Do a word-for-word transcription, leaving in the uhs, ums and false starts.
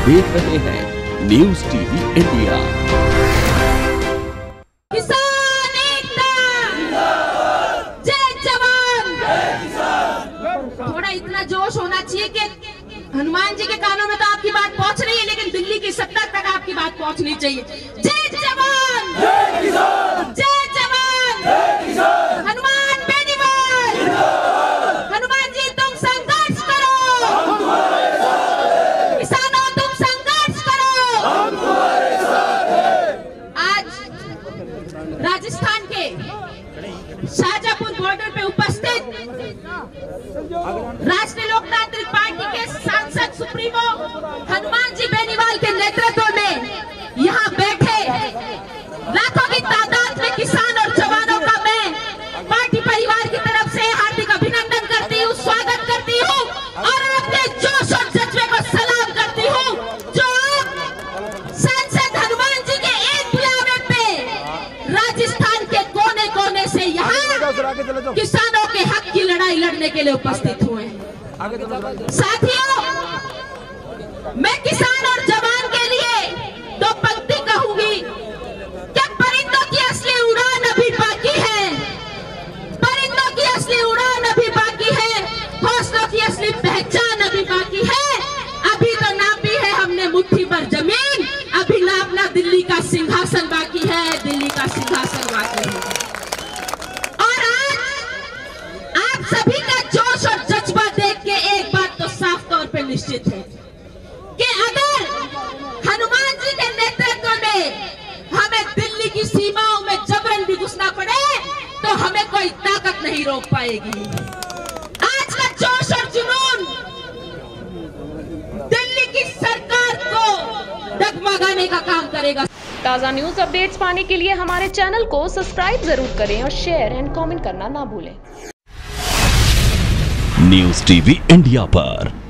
देख रहे हैं न्यूज टीवी इंडिया। किसान एकता, जय जवान। थोड़ा इतना जोश होना चाहिए कि हनुमान जी के कानों में तो आपकी बात पहुंच रही है, लेकिन दिल्ली की सत्ता तक आपकी बात पहुंचनी चाहिए। जय जवान, जय किसान, जय जवान, जय किसान। हनुमान बेनीवाल, हनुमान जी तुम संघर्ष करो, हम तुम्हारे साथ हैं। किसानों तुम संघर्ष करो, हम तुम्हारे साथ हैं। आज राजस्थान के शाजापुर बॉर्डर पे उपस्थित राष्ट्रीय लोकतांत्रिक पार्टी के सांसद सुप्रीमो हनुमान जी बेनीवाल के नेतृत्व में यहाँ बैठे लाखों की तादाद में किसान और जवानों का मैं पार्टी परिवार की तरफ से हार्दिक अभिनंदन करती हूँ, स्वागत करती हूँ और अपने जोश और जज्बे को सलाम करती हूँ जो सांसद हनुमान जी के एक बुलावे पे राजस्थान के कोने कोने से यहाँ किसानों के हक की लड़ाई लड़ने के लिए उपस्थित हुए। साथियों, मैं किसान और जवान के लिए दो पंक्ति कहूंगी कि परिंदों की असली उड़ान अभी बाकी है, परिंदों की असली उड़ान अभी बाकी है, हौसलों की असली पहचान अभी बाकी है। अभी तो नापी है हमने मुट्ठी भर जमीन, अभी नापना दिल्ली का सिंहासन बाकी है, दिल्ली का सिंहासन बाकी है। और आज आप सभी का जोश और जज्बा देख के एक बात तो साफ तौर पे निश्चित है कि अगर हनुमान जी के नेतृत्व में हमें दिल्ली की सीमाओं में जबरन भी घुसना पड़े तो हमें कोई ताकत नहीं रोक पाएगी। आज का जोश और जुनून दिल्ली की सरकार को डगमगाने का काम करेगा। ताज़ा न्यूज अपडेट्स पाने के लिए हमारे चैनल को सब्सक्राइब जरूर करें और शेयर एंड कमेंट करना ना भूलें। न्यूज टीवी इंडिया पर